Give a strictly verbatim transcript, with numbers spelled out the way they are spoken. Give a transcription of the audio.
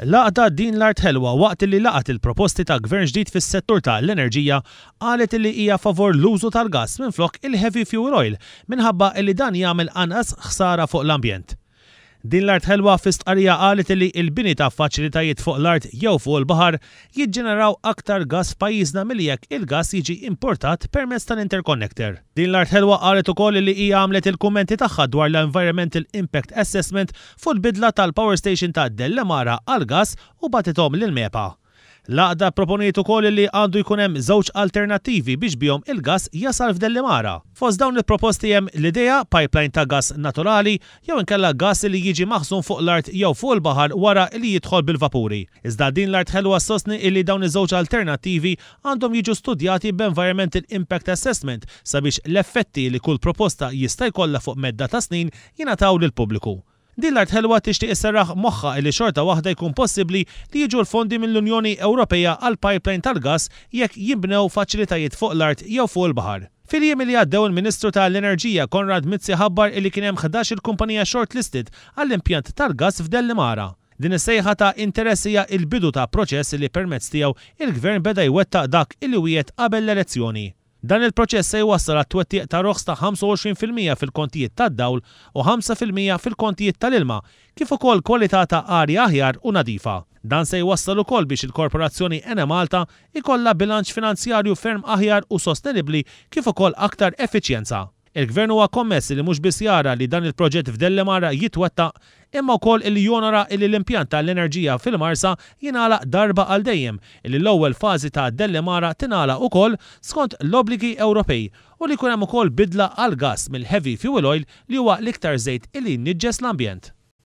Laqta din l-art ħelwa waqt li laqat il-proposti ta' gvern ġdid fis-settur tal-enerġija qalet li hija favor l-użu tal-gass minflok il-heavy fuel oil minħabba li dan jagħmel anqas ħsara fuq l-ambjent. Din l-art ħelwa fis-stqarrija qalet li l-bini ta' faċilitajiet fuq l-art jew fuq il-baħar jiġġeneraw aktar gass f'pajjiżna milli jekk il-gass jiġi importat permezz tal-interconnector. Din l-art ħelwa qalet ukoll li hija għamlet il-kummenti tagħha dwar l-Environmental Impact Assessment fuq il-bidla tal-Power Station ta' Dellemara għal gass u bagħtithom lill-MEPA. Laqda proponiet ukoll li għandu jkun hemm żewġ alternattivi biex bihom il-gass jasal f'Dellemara. Fost dawn il-proposti hemm l-idea pipeline ta' gass naturali jew inkella gass li jiġi maħżun fuq l-art jew fuq il-baħar wara li jidħol bil-vapuri. Iżda din l-art ħelwa sostni li dawn iż-żewġ alternattivi għandhom jiġu studjati b'Environmental Impact Assessment sabiex l-effetti li kull proposta jista' jkollha fuq medda ta' snin jingħataw lill-pubbliku. Din l-art ħelwa tixtieq isserraħ moħħa li xorta waħda jkun possibbli li jiġu l-fondi mill-Unjoni Ewropea għal pipeline tal-gass jekk jinbnew faċilitajiet fuq l-art jew fuq il-baħar. Fil-jiem li għaddew il-Ministru tal-Enerġija Konrad Mizzi ħabbar li kien hemm ħdax il-kumpanija shortlisted għall-impjant tal-gass f'Dellemara. Din is-sejħa ta' interess hija l-bidu ta' proċess li permezz tiegħu il-Gvern beda jwettaq dak illi wiegħed qabel l-elezzjoni. Dan il-proċess se jwassal għat-twettiq ta' roħs ta' ħamsa u għoxrin fil-mija fil-kontijiet tad-dawl u ħamsa fil-mija fil-kontijiet tal-ilma, kif ukoll kwalità ta' arja aħjar u nadifa. Dan se jwassal ukoll biex il-Korporazzjoni Ena Malta ikollha bilanċ finanzjarju ferm aħjar u sostenibbli kif ukoll aktar effiċjenza. Il-Gvern huwa kommess li mhux biss jara li dan il-proġett f'Dellemara jitwettaq imma wkoll li jonora li l-impjant tal-enerġija fil-Marsa jingħalaq darba għal dejjem li l-ewwel fażi ta' Dellemara tingħalaq ukoll skont l-obbligi Ewropej u li jkun hemm ukoll bidla għal gass mill-heavy fuel oil li huwa l-iktar żejt li jniġġes l-ambjent.